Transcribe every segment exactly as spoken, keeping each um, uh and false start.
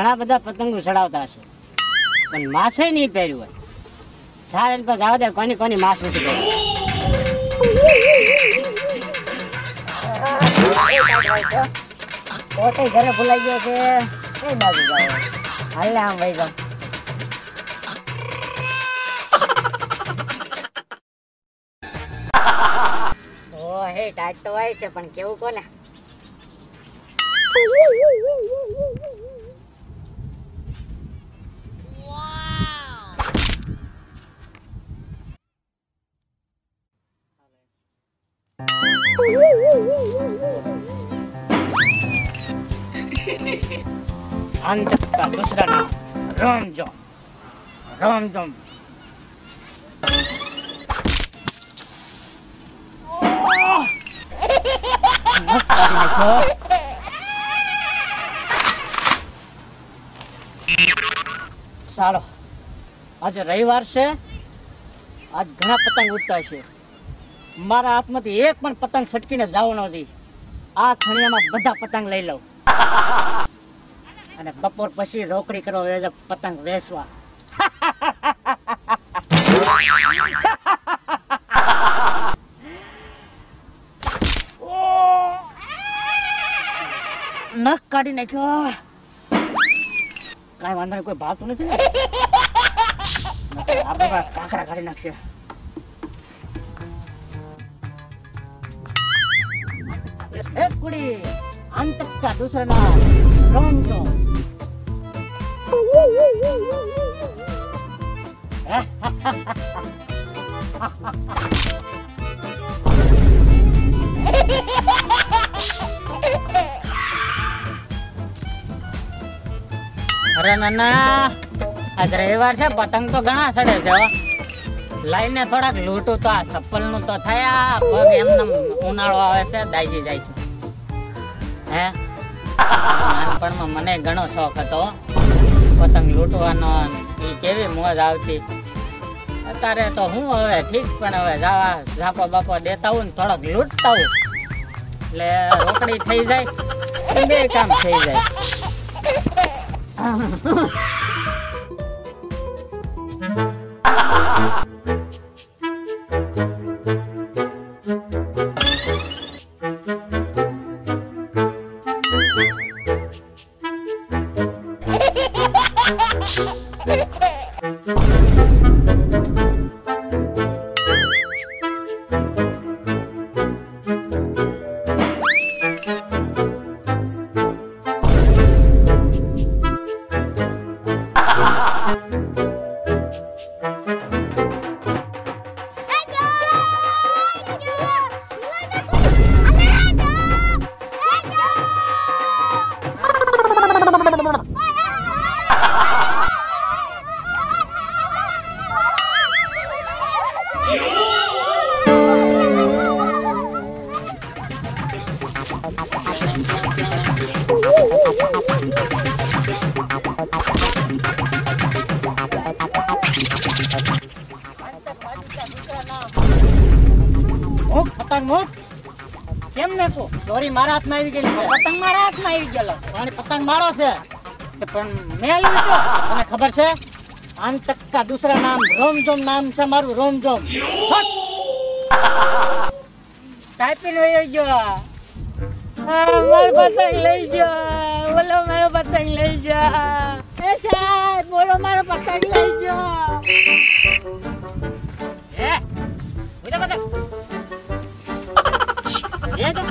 ઘણા બધા પતંગો ચડાવતા હશે પણ માસે નહીં પહેર્યું હોય ચાલ પર જાવ દે કોની કોની માસ નથી પહેર્યું કોટે ઘરે ભૂલાઈ ગયો છે કઈ બાજુ જાવ હાલ આમ વઈ જાવ ઓ હે ટાઈટ તો હોય છે પણ કેવું કોને अंत का दूसरा नाम रामजोम रामजोम सालो आज रविवार से आज घना पतंग उड़ता है मारा हाथ में एक पण पतंग छटकी ने जाव नहीं आ खणिया में बधा पतंग लई लઉં અને બપોર પછી રોકડી કરો એ પતંગ વેચવા નખ કાઢી નાખ્યો કાંઈ વાંધો નહીં કોઈ ભાવતું નથી ને આપણે કાંકરા કાઢી નાખશે एक कुड़ी अंत का दूसरा नाम रामजोम अरे नाना आज रविवार से पतंग तो घना सड़े छे लाइन ने थोड़ा लूटू तो आ चप्पल नु तो थया पग एमने उनाळो आवे छे दाजी जाय छे हे नानपण में मने घणो शौक हतो पतंग लूटवानो ई केवी मोज आवती अतारे तो हूँ हवे ठीक पण हवे जावा झापो बापो देता हूँ थोड़ा लूटता हूँ એટલે રોકડી થઈ જાય બે કામ થઈ જાય पतंग मुक केम ने को चोरी मारा हाथ में આવી ગઈ છે પતંગ મારા હાથ માં આવી ગયેલો અને પતંગ મારો છે પણ મેલ ઉઠો તને ખબર છે અંત का दूसरा नाम रामजोम नाम છે મારું રામજોમ ટાઈપિંગ હોઈ ગયો આ મારો પતંગ લઈ ગયો બોલો મારો પતંગ લઈ ગયો એ સાહેબ બોલો મારો પતંગ લઈ ગયો એ ઉડા પતંગ ये तो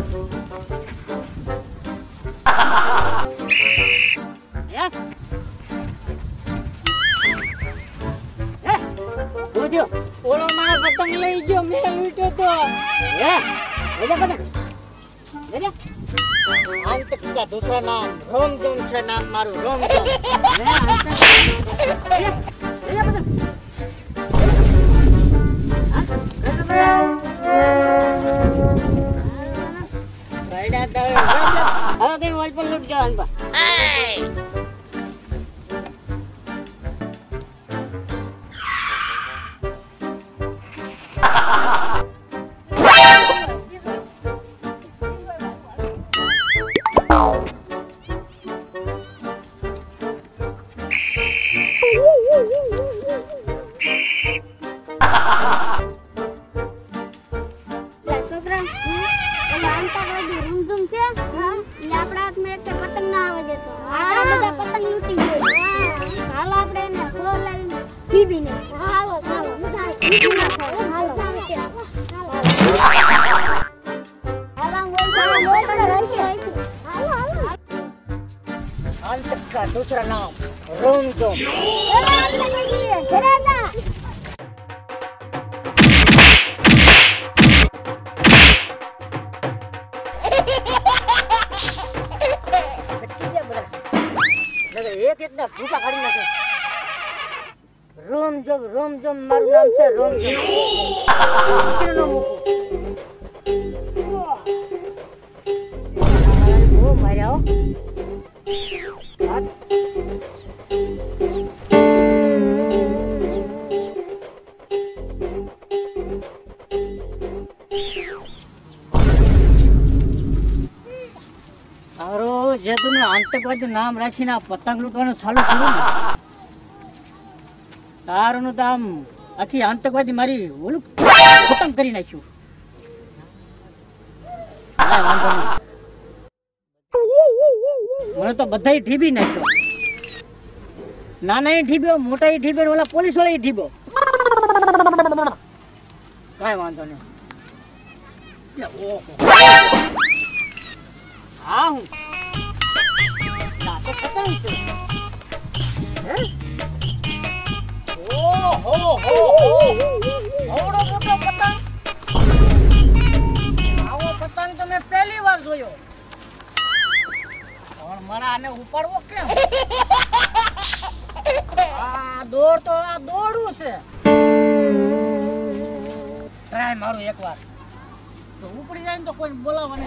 या ए बुझो ओलो मारा पतंग लई गयो मैं लूटो तो ए ले पतंग ले जा अंत का दूसरा नाम रामजोम છે નામ મારું રામજોમ લે અંત ले ले पतंग Halo kay wal pun lut jalan ba. Hey. હાલ જામ કે હાલ બોલ બોલ તો રહેશે હાલ હાલ अंत का दूसरा नाम रोम जोम। एक इतना भूखा खड़ी ना रोम जोम रोम जोम मारू नाम से रोम जोम कितनो मुको ओ मारा જે તમે આતંકવાદી નામ રાખીને આ પતંગ લૂંટવાનું ચાલુ કર્યું ને તારું તો આમ આખી આતંકવાદી મારી ઓલું ખતમ કરી નાખ્યું. વાંધો નહીં, મને તો બધાય ઠીબી નાખ્યો. નાના ઠીબ્યો, મોટા ઠીબ્યો, ઓલા પોલીસ વાળા ઠીબ્યો. કાંઈ વાંધો નહીં. હા હું તો પતંગ છે. હે ઓહો હો હો આવડો મોટો પતંગ. આવો પતંગ તો મેં પહેલી વાર જોયો. પણ મારા આને ઉપાડવો કેમ? આ દોડ તો આ દોડું છે. ટ્રાય મારું એકવાર તો ઉપડી જાય ને તો કોઈ બોલાવવાનું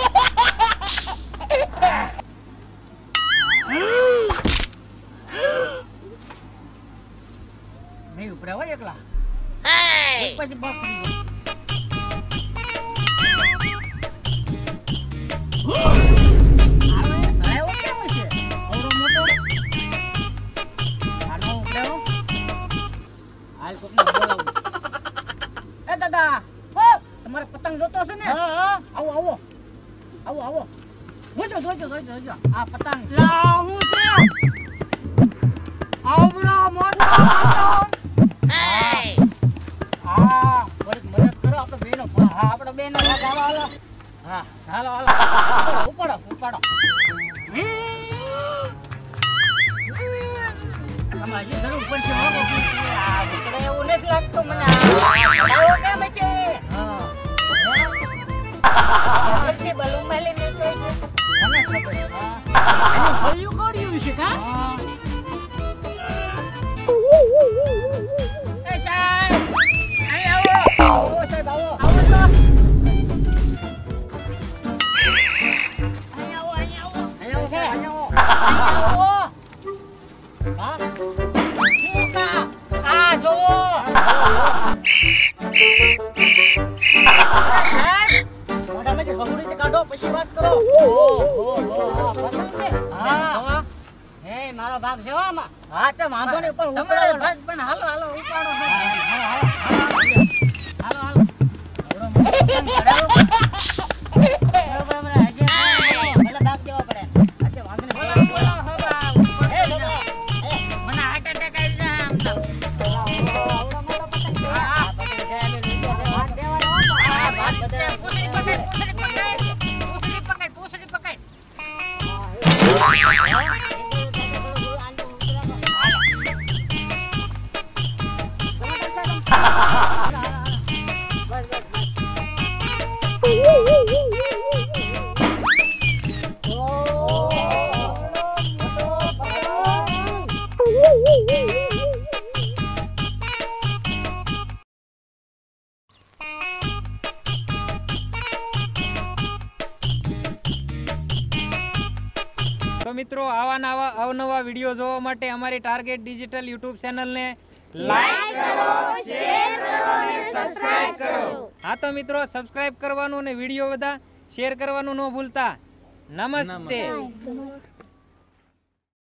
નહીં ઉપડે હોય એકલા. પછી બસ તમારે પતંગ જોતો હશે ને? આવો આવો આવો આવો જોજો જોજો જોજો જોજો આ પતંગ લાવું છે. આવડો મોટો પતંગ. હા થોડીક મદદ કરો આપણે બેનો. હા આપણે બેનો હાલો હાલો. હા હાલો હાલો ઉપાડો ઉપાડો. તમારે જે જરૂર પડશે એવું નથી લાગતું મને. આવો કેમ છે? હા બલૂન મેલે મને ખબર. હા ભલ્યું કર્યું છે કા? એ સાહેબ અહીં આવો. આવો સાહેબ આવો. આવો તો અહીં આવો અહીં આવો અહીં આવો સાહેબ અહીં આવો અહીં આવો. હા શું કા આ જોવો મોઢામાંથી બગડી કાઢો પછી વાત કરો. હા હે મારો ભાગ છે આમાં. હા તો વાંધો નહીં પણ ઉપાડો ભાગ પણ હાલો હાલો ઉપાડો. હાલો હાલો હાલો બરાબર હજે ભલે ભાગ દેવા પડે. આજે વાંધો નહીં બોલો મને હાર્ટ એટેક આવી જાય આમ તો. આવડો મોટો પતંગ છે. હા પતંગ છે અમે લૂંટો છે ભાગ દેવાનો. હા ભાગ બધા પૂછડી પકડ પૂછડી પકડ પૂછડી પકડ પૂછડી પકડ. તો મિત્રો આવા નવા અવનવા વિડીયો જોવા માટે અમારી ટાર્ગેટ ડિજિટલ યુટ્યુબ ચેનલને લાઈક કરો, શેર કરો અને સબસ્ક્રાઇબ કરો. હા તો મિત્રો સબસ્ક્રાઇબ કરવાનું અને વિડીયો બધા શેર કરવાનું ન ભૂલતા. નમસ્તે.